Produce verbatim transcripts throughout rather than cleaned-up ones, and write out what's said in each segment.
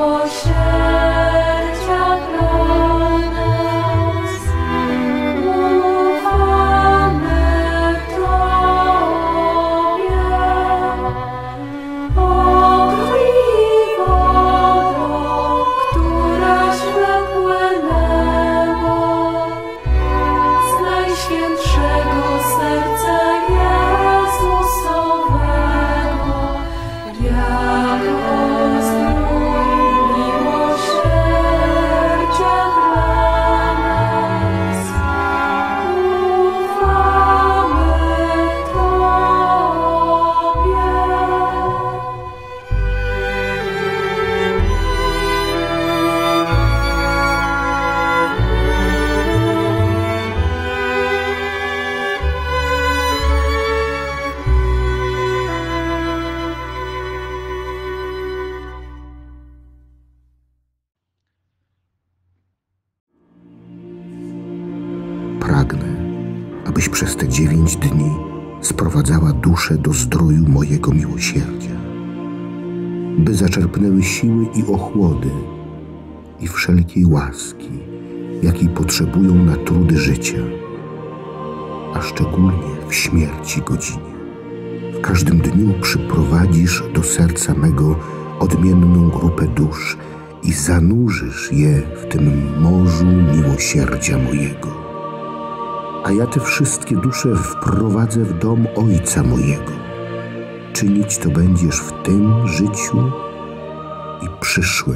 Pragnę, abyś przez te dziewięć dni sprowadzała duszę do zdroju mojego miłosierdzia, by zaczerpnęły siły i ochłody i wszelkiej łaski, jakiej potrzebują na trudy życia, a szczególnie w śmierci godzinie. W każdym dniu przyprowadzisz do serca mego odmienną grupę dusz i zanurzysz je w tym morzu miłosierdzia mojego. A ja te wszystkie dusze wprowadzę w dom Ojca mojego. Czynić to będziesz w tym życiu i przyszłym.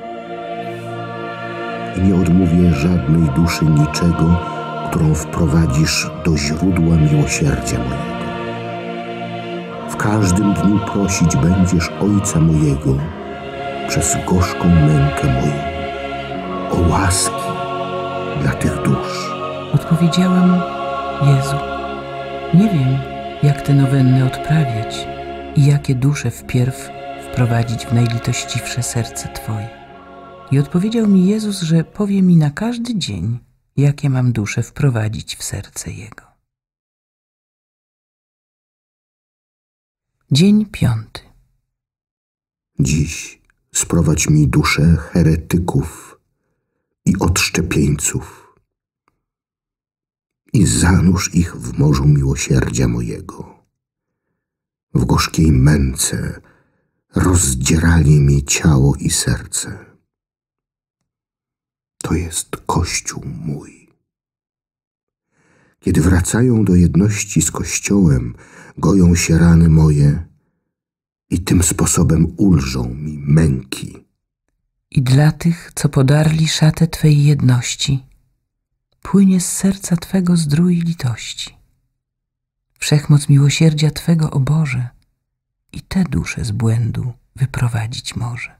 I nie odmówię żadnej duszy niczego, którą wprowadzisz do źródła miłosierdzia mojego. W każdym dniu prosić będziesz Ojca mojego przez gorzką mękę moją o łaski dla tych dusz. Odpowiedziałem: Jezu, nie wiem, jak te nowenny odprawiać i jakie dusze wpierw wprowadzić w najlitościwsze serce Twoje. I odpowiedział mi Jezus, że powie mi na każdy dzień, jakie mam dusze wprowadzić w serce Jego. Dzień piąty. Dziś sprowadź mi dusze heretyków i odszczepieńców i zanurz ich w morzu miłosierdzia mojego. W gorzkiej męce rozdzierali mi ciało i serce. To jest Kościół mój. Kiedy wracają do jedności z Kościołem, goją się rany moje i tym sposobem ulżą mi męki. I dla tych, co podarli szatę Twej jedności, płynie z serca Twego zdrój litości. Wszechmoc miłosierdzia Twego, o Boże, i te dusze z błędu wyprowadzić może.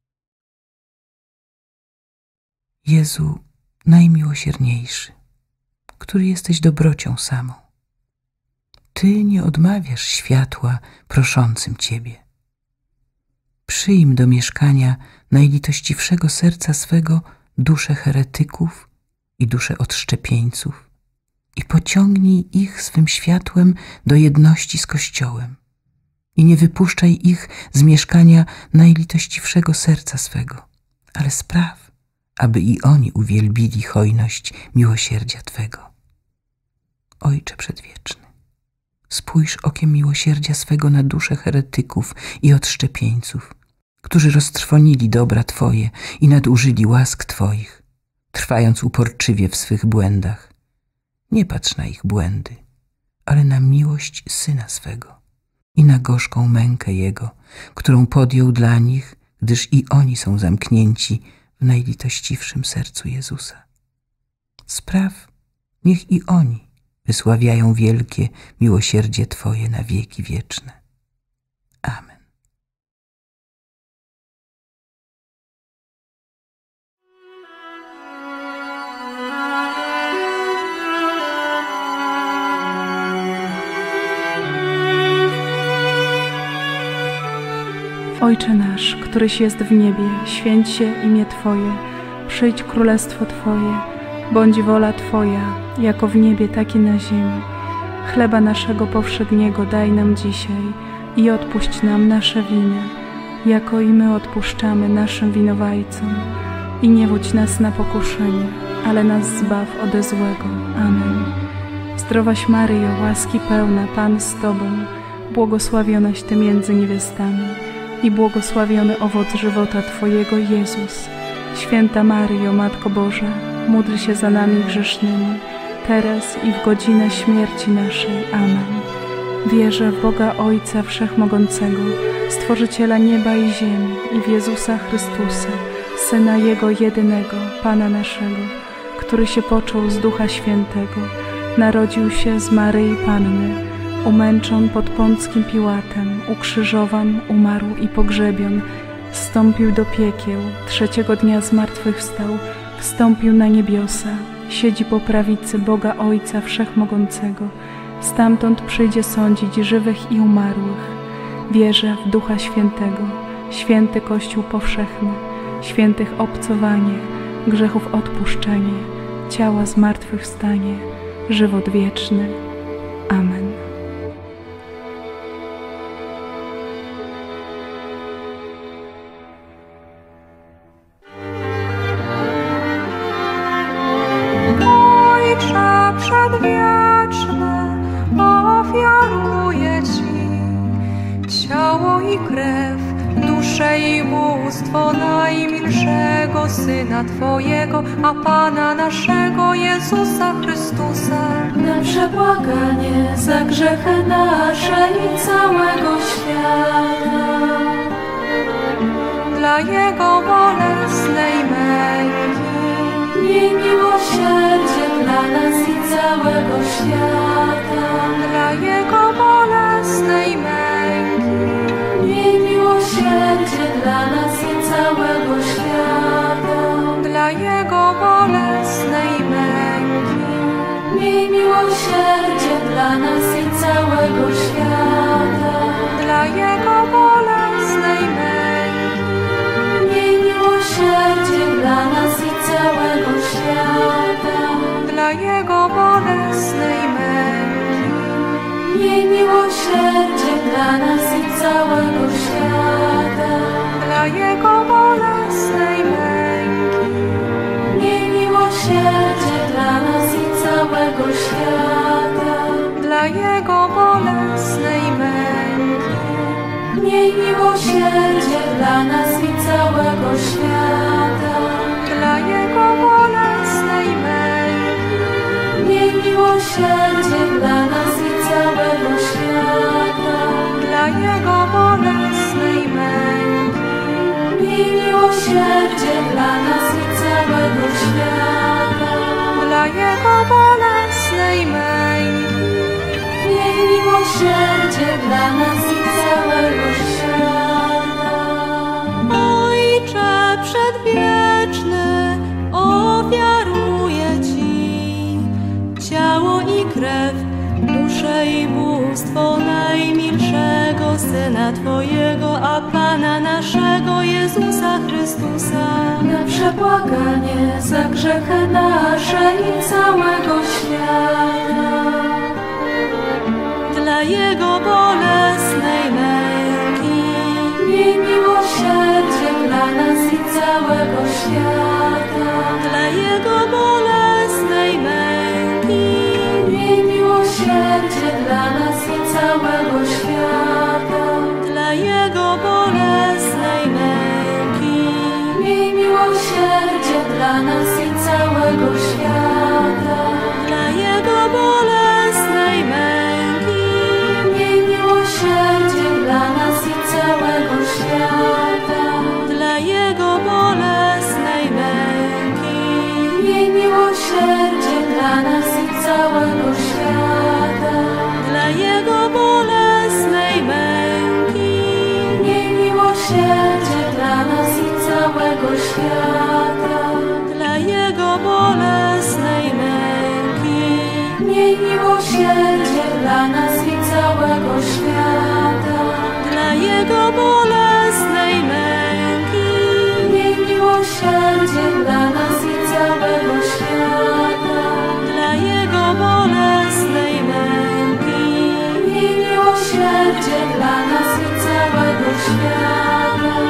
Jezu, najmiłosierniejszy, który jesteś dobrocią samą, Ty nie odmawiasz światła proszącym Ciebie. Przyjm do mieszkania najlitościwszego serca swego dusze heretyków i dusze odszczepieńców i pociągnij ich swym światłem do jedności z Kościołem i nie wypuszczaj ich z mieszkania najlitościwszego serca swego, ale spraw, aby i oni uwielbili hojność miłosierdzia Twego. Ojcze Przedwieczny, spójrz okiem miłosierdzia swego na dusze heretyków i odszczepieńców, którzy roztrwonili dobra Twoje i nadużyli łask Twoich, trwając uporczywie w swych błędach. Nie patrz na ich błędy, ale na miłość Syna swego i na gorzką mękę Jego, którą podjął dla nich, gdyż i oni są zamknięci w najlitościwszym sercu Jezusa. Spraw, niech i oni wysławiają wielkie miłosierdzie Twoje na wieki wieczne. Amen. Ojcze nasz, któryś jest w niebie, święć się imię Twoje, przyjdź królestwo Twoje, bądź wola Twoja, jako w niebie, tak i na ziemi. Chleba naszego powszedniego daj nam dzisiaj i odpuść nam nasze winy, jako i my odpuszczamy naszym winowajcom. I nie wódź nas na pokuszenie, ale nas zbaw ode złego. Amen. Zdrowaś Maryjo, łaski pełna, Pan z Tobą, błogosławionaś Ty między niewiastami i błogosławiony owoc żywota Twojego, Jezus. Święta Maryjo, Matko Boża, módl się za nami grzesznymi, teraz i w godzinę śmierci naszej. Amen. Wierzę w Boga Ojca Wszechmogącego, Stworzyciela nieba i ziemi, i w Jezusa Chrystusa, Syna Jego jedynego, Pana naszego, który się począł z Ducha Świętego, narodził się z Maryi Panny, umęczon pod Pąckim Piłatem, ukrzyżowan, umarł i pogrzebion, zstąpił do piekieł, trzeciego dnia zmartwychwstał, wstąpił na niebiosa, siedzi po prawicy Boga Ojca Wszechmogącego, stamtąd przyjdzie sądzić żywych i umarłych. Wierzę w Ducha Świętego, święty Kościół powszechny, świętych obcowanie, grzechów odpuszczenie, ciała zmartwychwstanie, żywot wieczny. Amen. Ojcze przedwieczny, ofiaruję Ci ciało i krew, duszę i bóstwo najmilszego Syna Twojego, a Pana naszego Jezusa Chrystusa, na przebłaganie za grzechy nasze i całego świata, dla Jego bolesnej męki, miej miłosierdzie dla nas i całego świata, dla Jego bolesnej męki, miej miłosierdzie dla nas i całego świata, dla Jego bolesnej męki, miej miłosierdzie dla nas i całego świata, dla Jego bolesnej męki, miej miłosierdzie dla nas i całego świata, dla Jego bolesnej męki, miej miłosierdzie dla nas i całego świata, dla Jego bolesnej męki, miej miłosierdzie dla nas i całego świata, dla Jego bolesnej męki, miej miłosierdzie dla nas i całego świata, dla Jego bolesnej męki, miej miłosierdzie dla nas i całego świata, dla Jego bolesnej męki, miej miłosierdzie dla nas i całego świata, dla Jego bolesnej męki, miej miłosierdzie dla nas i całego świata. Ojcze przedwieczny, ofiaruję Ci ciało i krew, duszę i bóstwo najmilszego Syna Twojego, a Pana naszego Jezusa Chrystusa, Na przebłaganie za grzechy nasze i całego świata, dla Jego bolesnej męki, miej miłosierdzie dla nas i całego świata, dla Jego bolesnej męki, miej miłosierdzie dla nas i całego świata, dla Jego bolesnej męki, miej miłosierdzie dla nas i całego świata, dla Jego bolesnej męki, miej miłosierdzie dla nas i całego świata, dla Jego bolesnej męki, miej miłosierdzie dla nas i całego świata, dla Jego bolesnej męki, miej miłosierdzie dla nas i całego świata, dla Jego bolesnej męki, miej miłosierdzie dla nas i całego świata, dla Jego bolesnej męki, miej miłosierdzie dla nas i całego świata, dla Jego bolesnej męki, miej miłosierdzie dla nas i całego świata,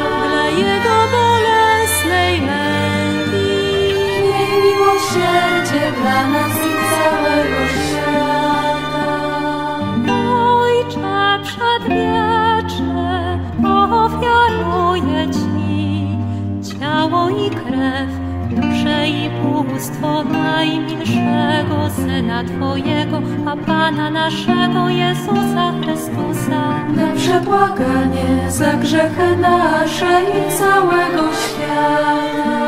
ofiaruję Ci ciało i krew, duszę i bóstwo najmilszego Syna Twojego, a Pana naszego Jezusa Chrystusa. Na przebłaganie za grzechy nasze i całego świata.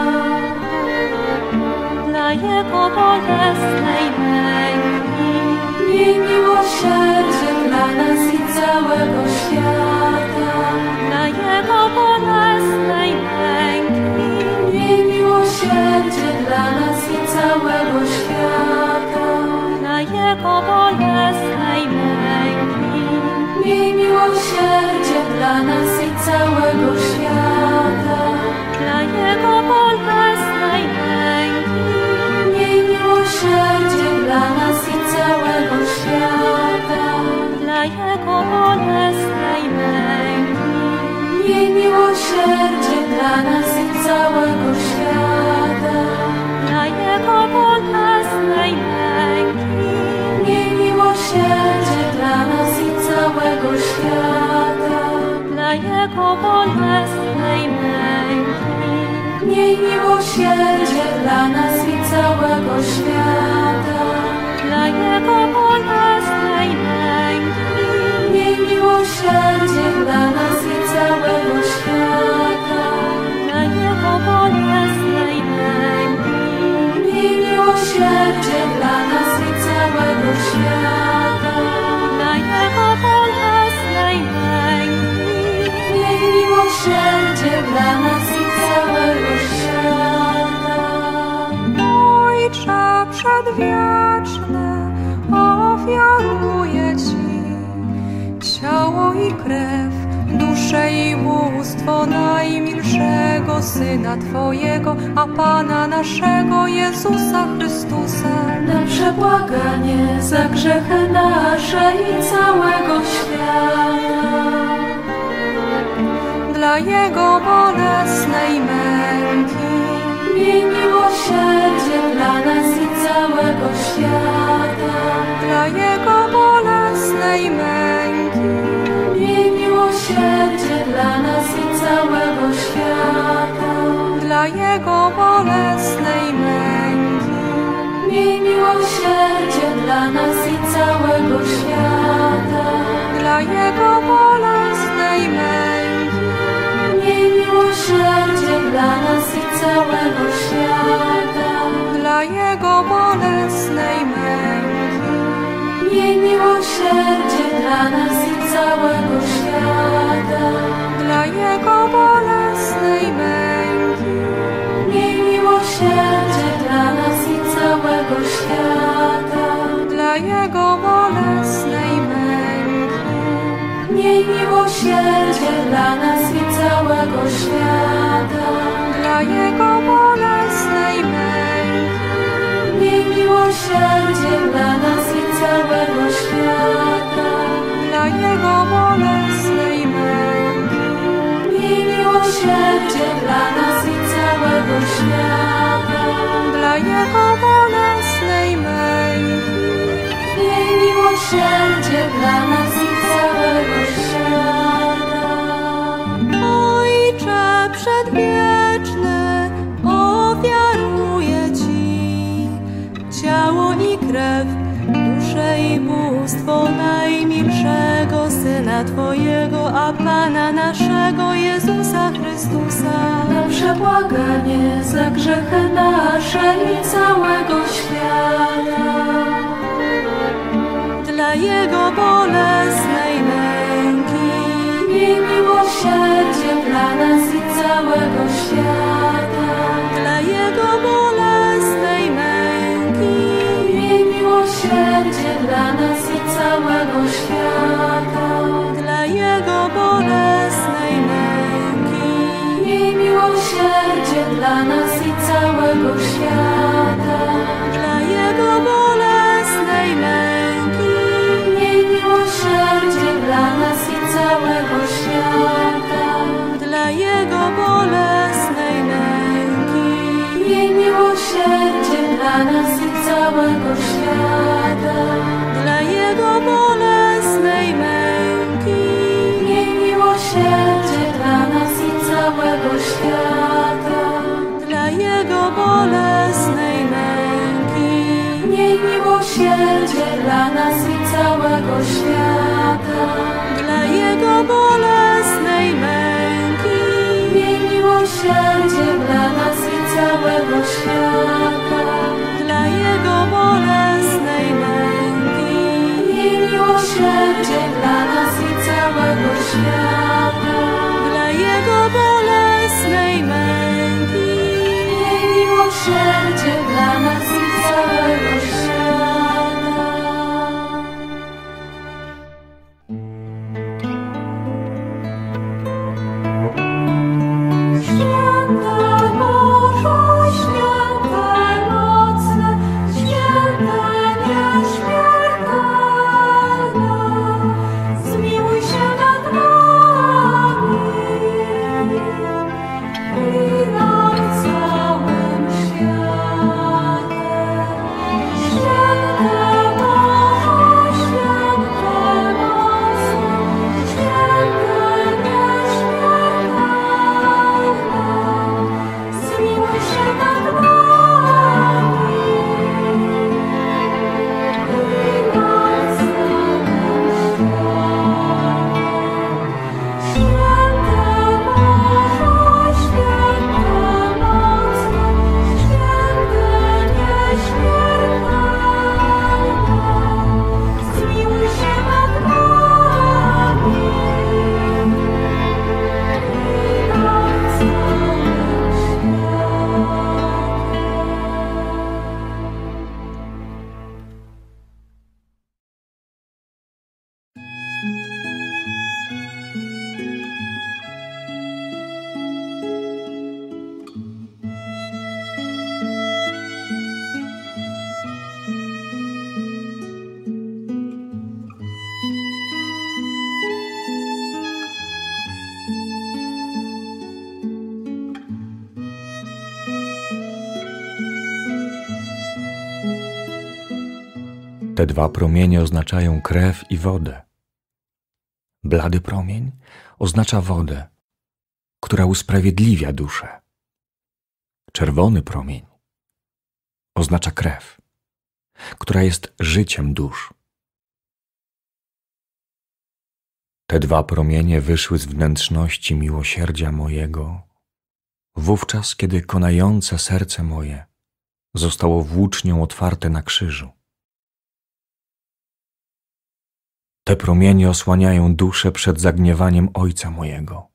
Dla Jego bolesnej męki, Miej miłosierdzie dla nas i całego świata. dla Jego bolesnej męki, Miej miłosierdzie dla nas i całego świata. dla Jego bolesnej męki, Miej miłosierdzie dla nas i całego świata. dla Jego bolesnej męki, Miej miłosierdzie dla nas i całego świata. dla Jego bolesnej męki, Miej miłosierdzie dla nas i całego świata. dla Jego bolesnej męki, Miej miłosierdzie dla nas i całego świata. dla Jego bolesnej męki, Miej miłosierdzie dla nas i całego świata. dla Jego bolesnej męki, Miej miłosierdzie dla nas i całego świata. dla Jego bolesnej męki, Miej miłosierdzie dla nas i całego świata. dla Jego bolesnej męki, Miej miłosierdzie dla nas i całego świata. Ojcze przedwieczny, ofiaruję Ci ciało i krew, duszę i bóstwo najmilszego Syna Twojego, a Pana naszego Jezusa Chrystusa. Na przebłaganie za grzechy nasze i całego świata. Dla Jego bolesnej męki, Miej miłosierdzie dla nas i całego świata. dla Jego bolesnej męki, Miej miłosierdzie dla nas i całego świata. dla Jego bolesnej męki, Miej miłosierdzie dla nas i całego świata. dla Jego bolesnej męki, Miej miłosierdzie dla nas i całego świata. dla Jego bolesnej męki, Miej miłosierdzie dla nas i całego świata. dla Jego bolesnej męki, Miej miłosierdzie dla nas i całego świata. dla Jego bolesnej męki, Miej miłosierdzie dla nas i całego świata. dla Jego bolesnej męki, Miej miłosierdzie dla nas i całego świata. dla Jego bolesnej męki, Miej miłosierdzie dla nas i całego świata. dla Jego bolesnej męki, Miej miłosierdzie dla nas i całego świata. Ojcze przedwieczny, ofiaruję Ci ciało i krew, duszę i bóstwo najmilszego Syna Twojego, a Pana naszego Jezusa Chrystusa. Na przebłaganie za grzechy nasze i całego świata. Dla Jego bolesnej męki, Miej miłosierdzie dla nas i całego świata. dla Jego bolesnej męki, Miej miłosierdzie dla nas i całego świata. dla Jego bolesnej męki, Miej miłosierdzie dla nas i całego świata. dla Jego bolesnej męki, Miej miłosierdzie dla nas i całego świata. dla Jego bolesnej męki, Miej miłosierdzie dla nas i całego świata. dla Jego bolesnej męki, Miej miłosierdzie dla nas miłosierdzie dla nas i całego świata. dla Jego bolesnej męki, Miej miłosierdzie dla nas i całego świata. dla Jego bolesnej męki, Miej miłosierdzie dla nas i całego świata. dla Jego bolesnej męki, Miej miłosierdzie dla nas i całego świata. Święte Boże, święte mocne, święte nieśmiertelne, zmiłuj się nad nami i nad całym światem. Święte Boże, święte mocne, święte nieśmiertelne, zmiłuj się nad nami i nad całym światem. Święte Boże, święte mocne, święte nieśmiertelne, zmiłuj się nad nami i nad całym światem. Te dwa promienie oznaczają krew i wodę. Blady promień oznacza wodę, która usprawiedliwia duszę. Czerwony promień oznacza krew, która jest życiem dusz. Te dwa promienie wyszły z wnętrzności miłosierdzia mojego, wówczas, kiedy konające serce moje zostało włócznią otwarte na krzyżu. Te promienie osłaniają duszę przed zagniewaniem Ojca mojego.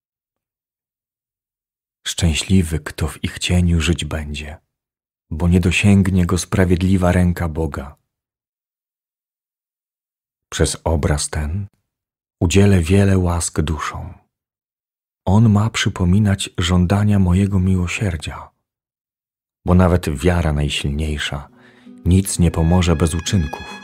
Szczęśliwy, kto w ich cieniu żyć będzie, bo nie dosięgnie go sprawiedliwa ręka Boga. Przez obraz ten udzielę wiele łask duszom. On ma przypominać żądania mojego miłosierdzia, bo nawet wiara najsilniejsza nic nie pomoże bez uczynków.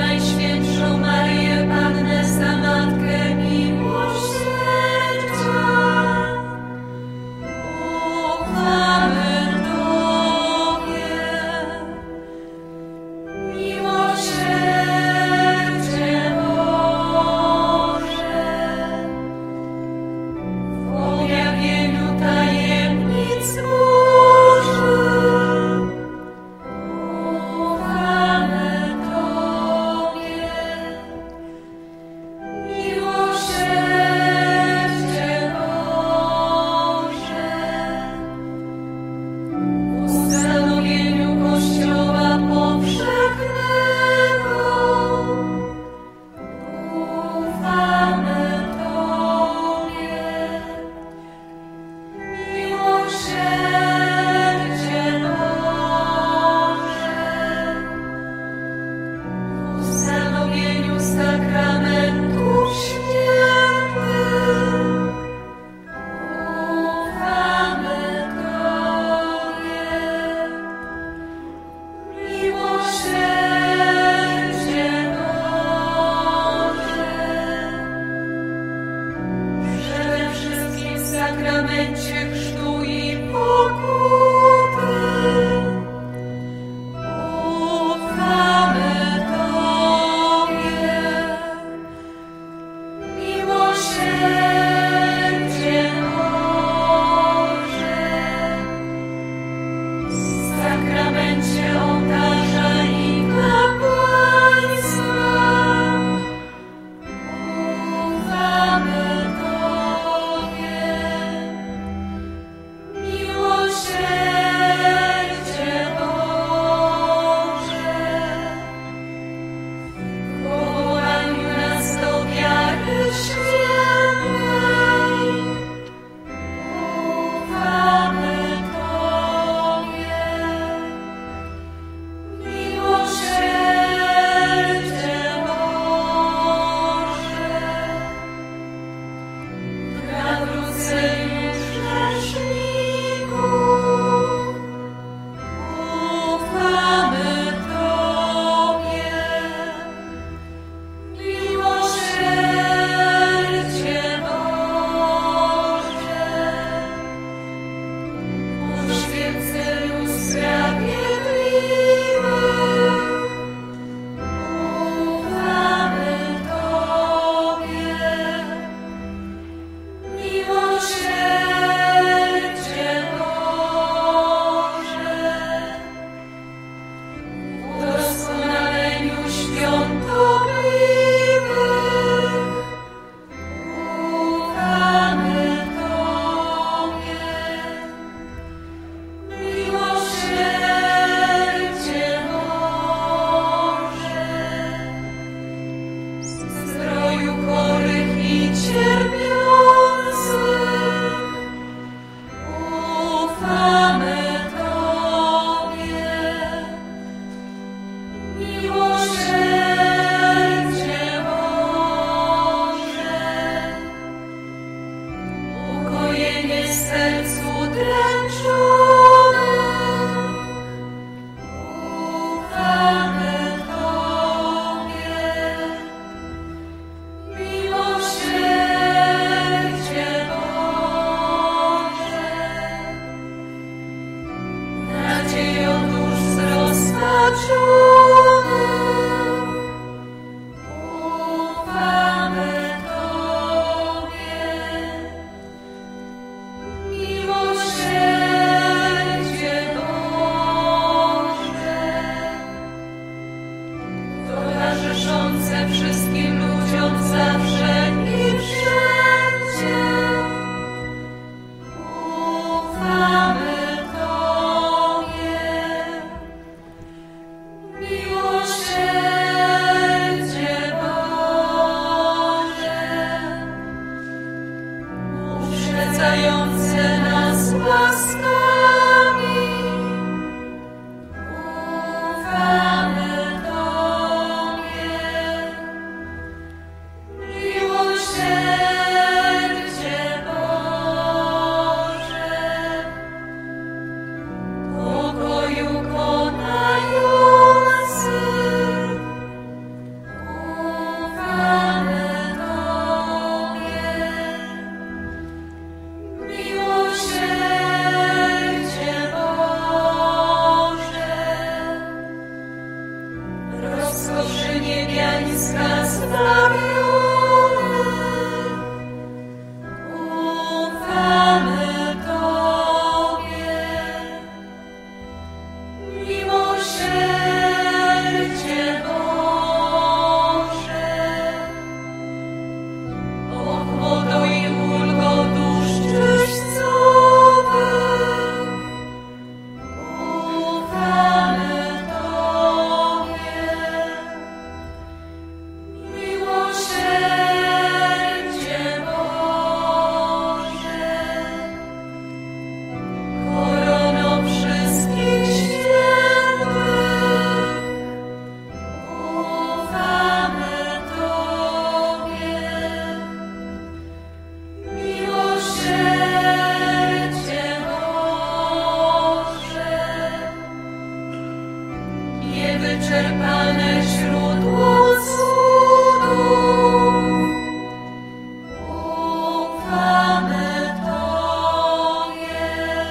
Najświętszą Maryję, Pannę za Matkę miłosierdzia. Ufamy Tobie, miłosierdzie Boże, w objawieniu tajemnic Bożych. Ufamy Tobie, miłosierdzie Boże, w ustanowieniu Kościoła powszechnego. Ufamy Tobie, miłosierdzie Boże, w ustanowieniu sakramentów świętych. Ufamy Tobie, miłosierdzie Boże, przede wszystkim w sakramencie chrztu i pokuty. Ufamy Tobie, miłosierdzie Boże, w sakramencie ołtarza i kapłaństwa. Ufamy Tobie, miłosierdzie Boże, w powołaniu nas do wiary świętej. Ufamy Tobie, miłosierdzie Boże, w nawróceniu grzeszników. Ufamy Tobie, miłosierdzie Boże, w uświęceniu sprawiedliwych. Ufamy Tobie, miłosierdzie Boże, w udoskonaleniu świątobliwych. Ufamy Tobie, miłosierdzie Boże, w zdroju chorych i cierpiących. Ufamy Tobie, miłosierdzie Boże, ukojenie serc udręczonych. Ufamy Tobie, miłosierdzie Boże, nadzieją dusz zrozpaczonych. Ufamy Tobie, miłosierdzie Boże, towarzyszące wszystkim ludziom zawsze i wszędzie. Ufamy Tobie, miłosierdzie Boże, uprzedzające nas łaskami. Ufamy Tobie, miłosierdzie maleńska zbawione, ufamy Tobie. Miłosierdzie Boże, ochłodą i ulgą dusz czyścowych, ufamy Tobie. Miłosierdzie Boże, korono wszystkich świętych, ufamy Tobie. Miłosierdzie Boże, niewyczerpane źródło cudów, ufamy Tobie.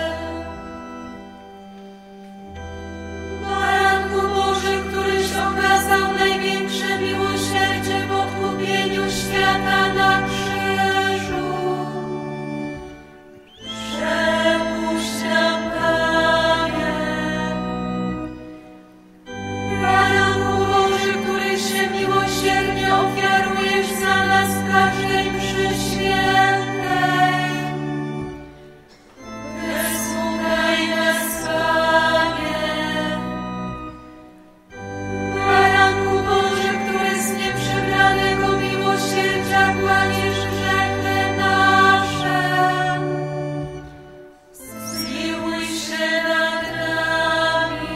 Baranku Boży, któryś okazał największe miłosierdzie w odkupieniu świata na krzyżu, przepuść nam, Panie. Baranku Boży, który się miłosiernie ofiarujesz za nas w każdej mszy świętej, wysłuchaj nas, Panie. Baranku Boży, który z nieprzebranego miłosierdzia kładziesz grzechy nasze, zmiłuj się nad nami.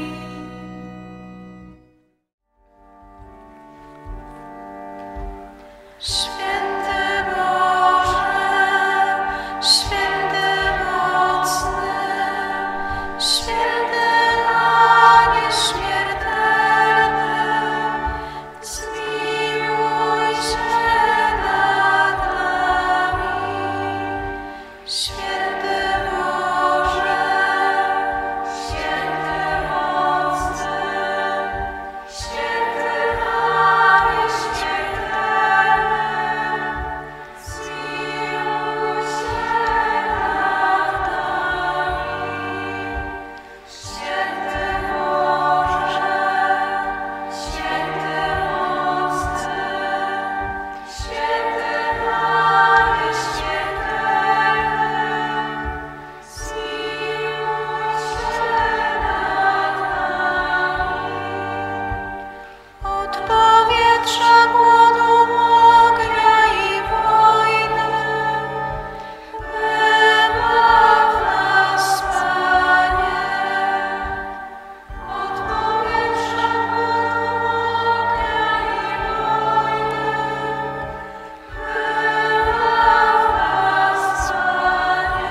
Święty Boże, święty mocny, święty a nieśmiertelny, zmiłuj się nad nami. Święty Boże, święty mocny, święty a nieśmiertelny, zmiłuj się nad nami. Święty Boże, święty mocny, święty a nieśmiertelny, zmiłuj się nad nami. Od powietrza, głodu, ognia i wojny wybaw nas, Panie. Od powietrza, głodu, ognia i wojny wybaw nas, Panie.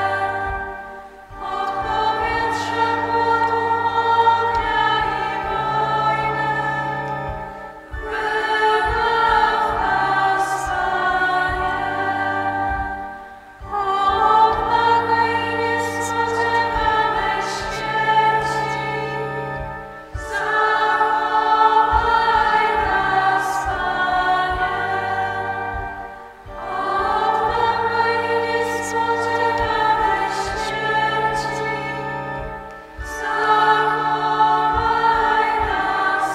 Od powietrza, głodu, ognia i wojny wybaw nas, Panie. Od nagłej i niespodziewanej śmierci zachowaj nas, Panie. Od nagłej i niespodziewanej śmierci zachowaj nas,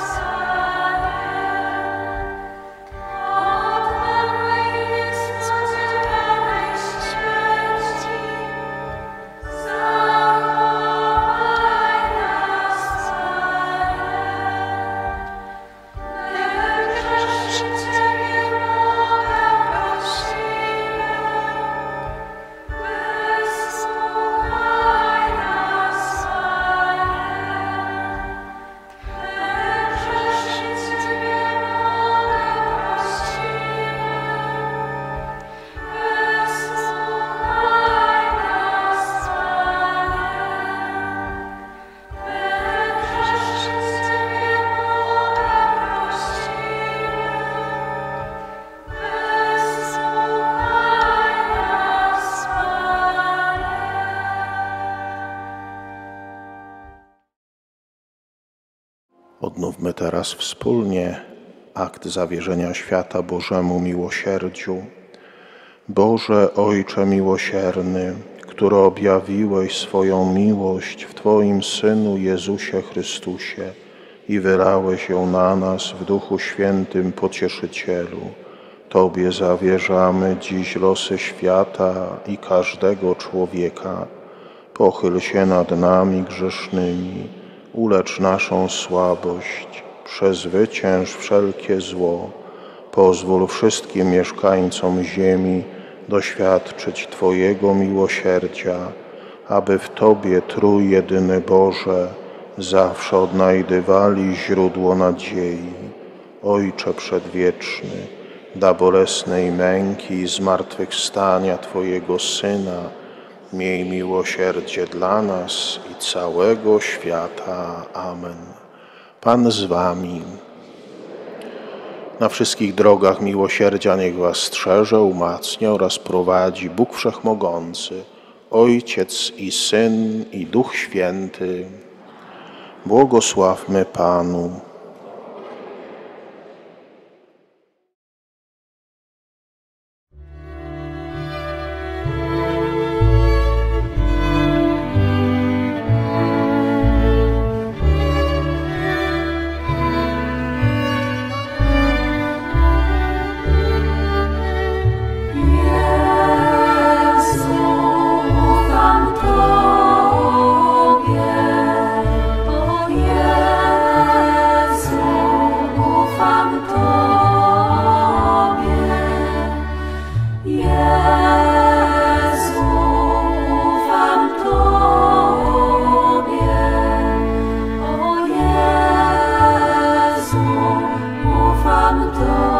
Odnówmy teraz wspólnie akt zawierzenia świata Bożemu miłosierdziu. Boże Ojcze miłosierny, który objawiłeś swoją miłość w Twoim Synu Jezusie Chrystusie i wylałeś ją na nas w Duchu Świętym Pocieszycielu, Tobie zawierzamy dziś losy świata i każdego człowieka. Pochyl się nad nami grzesznymi, ulecz naszą słabość, przezwycięż wszelkie zło. Pozwól wszystkim mieszkańcom ziemi doświadczyć Twojego miłosierdzia, aby w Tobie Trójjedyny Boże zawsze odnajdywali źródło nadziei. Ojcze Przedwieczny, dla bolesnej męki i zmartwychwstania Twojego Syna, miej miłosierdzie dla nas i całego świata. Amen. Pan z Wami. Na wszystkich drogach miłosierdzia niech Was strzeże, umacnia oraz prowadzi Bóg Wszechmogący, Ojciec i Syn i Duch Święty. Błogosławmy Panu. Ufam Tobie.